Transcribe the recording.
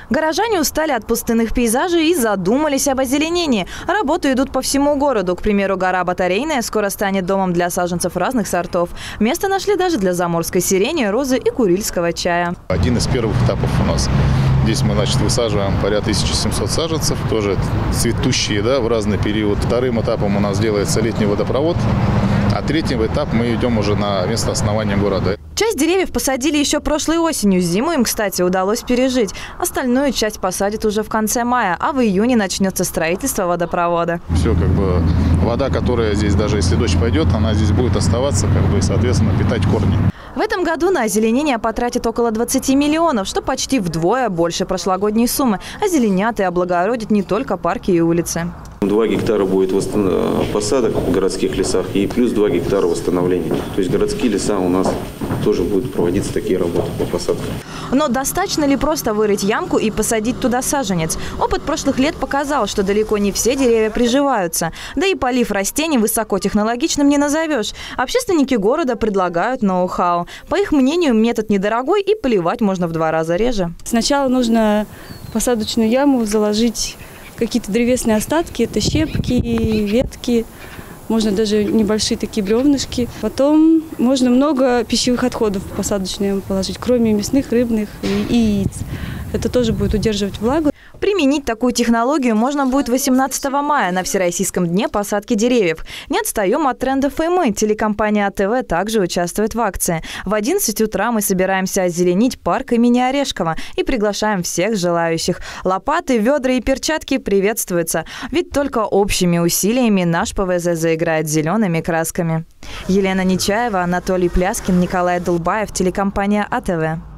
Горожане устали от пустынных пейзажей и задумались об озеленении. Работы идут по всему городу. К примеру, гора Батарейная скоро станет домом для саженцев разных сортов. Место нашли даже для заморской сирени, розы и курильского чая. Один из первых этапов у нас. Здесь мы, высаживаем порядка 1700 саженцев, тоже цветущие, в разный период. Вторым этапом у нас делается летний водопровод, а третьим этап мы идем уже на место основания города. Часть деревьев посадили еще прошлой осенью. Зиму им, кстати, удалось пережить. Остальную часть посадят уже в конце мая, а в июне начнется строительство водопровода. Все, вода, которая здесь, даже если дождь пойдет, она здесь будет оставаться, и, соответственно, питать корни. В этом году на озеленение потратят около 20 миллионов, что почти вдвое больше прошлогодней суммы. Озеленят и облагородят не только парки и улицы. 2 гектара будет посадок в городских лесах и плюс 2 гектара восстановления. То есть городские леса у нас тоже будут проводиться такие работы по посадкам. Но достаточно ли просто вырыть ямку и посадить туда саженец? Опыт прошлых лет показал, что далеко не все деревья приживаются. Да и полив растений высокотехнологичным не назовешь. Общественники города предлагают ноу-хау. По их мнению, метод недорогой и поливать можно в 2 раза реже. Сначала нужно в посадочную яму заложить какие-то древесные остатки, это щепки, ветки, можно даже небольшие такие бревнышки. Потом можно много пищевых отходов в посадочную яму положить, кроме мясных, рыбных и яиц. Это тоже будет удерживать влагу. Применить такую технологию можно будет 18 мая на Всероссийском дне посадки деревьев. Не отстаем от трендов и мы. Телекомпания АТВ также участвует в акции. В 11 утра мы собираемся озеленить парк имени Орешкова и приглашаем всех желающих. Лопаты, ведра и перчатки приветствуются. Ведь только общими усилиями наш ПВЗ заиграет зелеными красками. Елена Нечаева, Анатолий Пляскин, Николай Долбаев, телекомпания АТВ.